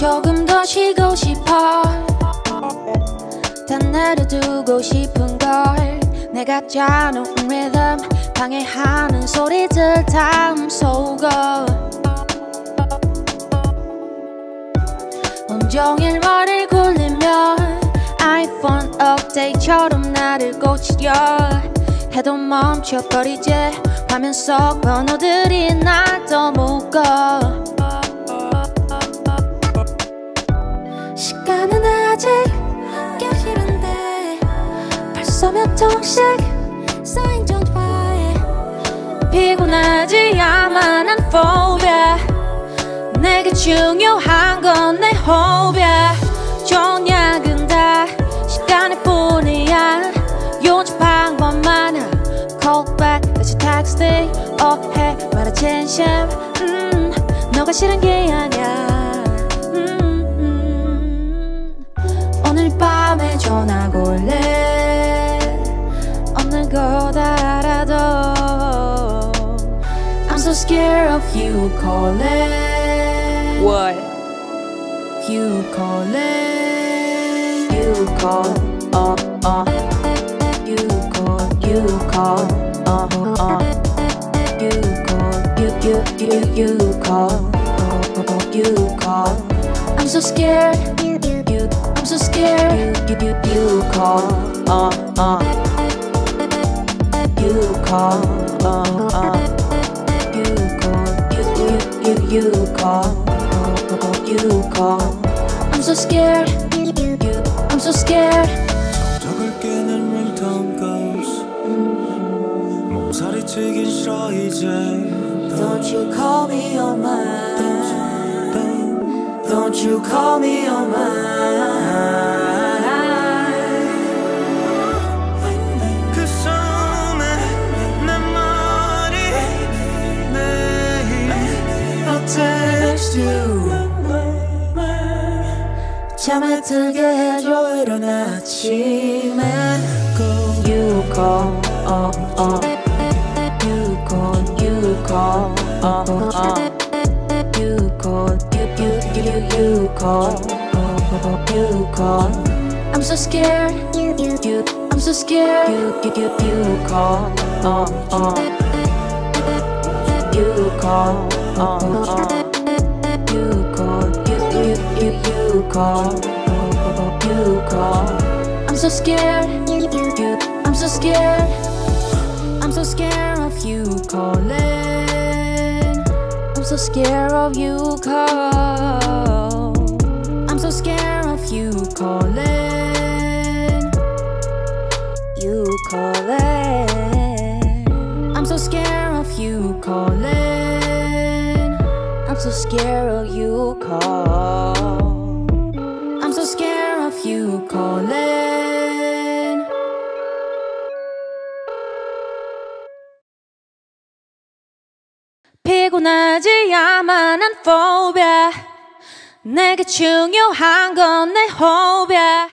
조금 더 쉬고 싶어. 다 내려두고 싶은 걸. 내가 짜놓은 리듬 방해하는 소리들 다음 속어. 온종일 머리를 굴리며 아이폰 업데이트처럼 나를 고치려 해도 멈춰버리지. 화면 속 번호들이 날 더 묶어. 시간은 아직 꽤 싫은데 벌써 몇 통씩 쌓인 전화에 피곤하지야만 한 phobia. 내게 중요한 건 내 호흡이야. 좋은 약은 다 시간일 뿐이야. 요즘 방법 많아. Call back 다시 texting 해 말해 진심. 너가 싫은 게 아니야. 오늘 밤에 전화 걸래. 없는 거 다 알아도 I'm so scared of you calling. What? You calling. You call, You call, you call, You call, you call. I'm so scared. I'm so scared. You call, You call, You call, You call. I'm so scared. I'm so scared. 적을 깨는 ringtone goes. 몸살이 치긴 싫어 이제. Don't you call me on mine. Don't you call me on mine. 그 손에 내 머리 매일 I'll text you. 잠에 들게 해줘 이른 아침에. You call, You call, You call, You call, You call, You call. I'm so scared. I'm so scared. You call, You call, You call, You call, You call. I'm so scared. I'm so scared. I'm so scared of you calling. I'm so scared of you call. I'm so scared of you calling. You calling. I'm so scared of you calling. I'm so scared of you call. I'm so scared of you calling. 피곤하지야만 한 phobia. 내게 중요한 건 내 호흡이야.